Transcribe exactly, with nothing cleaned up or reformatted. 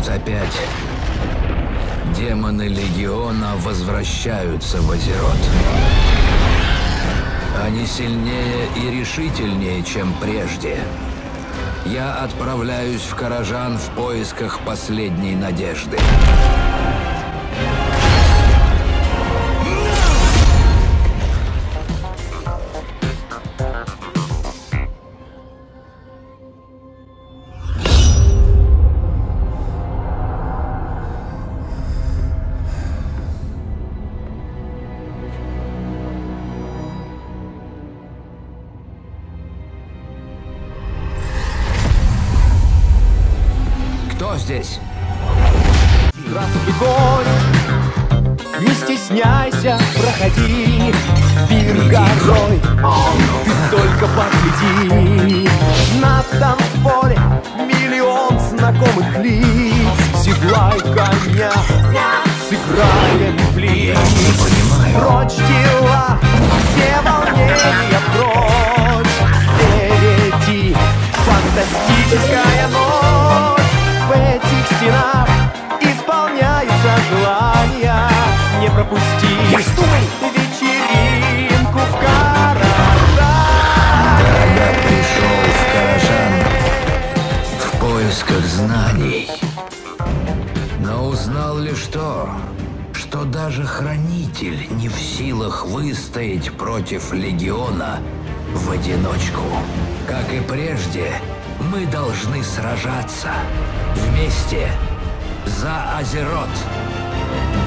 вот опять демоны Легиона возвращаются в Азерот. Они сильнее и решительнее, чем прежде. Я отправляюсь в Каражан в поисках последней надежды. Кто здесь? Здравствуй, гость, не стесняйся, проходи. Пир горой, ты только погляди. На танцполе миллион знакомых лиц. Седлай коня, сыграем близ. Прочь дела, все волнения прочь. Впереди фантастическая ночь. В этих стенах исполняются желания. Не пропусти вечеринку в Каражане. Я пришел в Каражан в поисках знаний, но узнал лишь то, что даже Хранитель не в силах выстоять против Легиона в одиночку. Как и прежде, мы должны сражаться вместе за Азерот.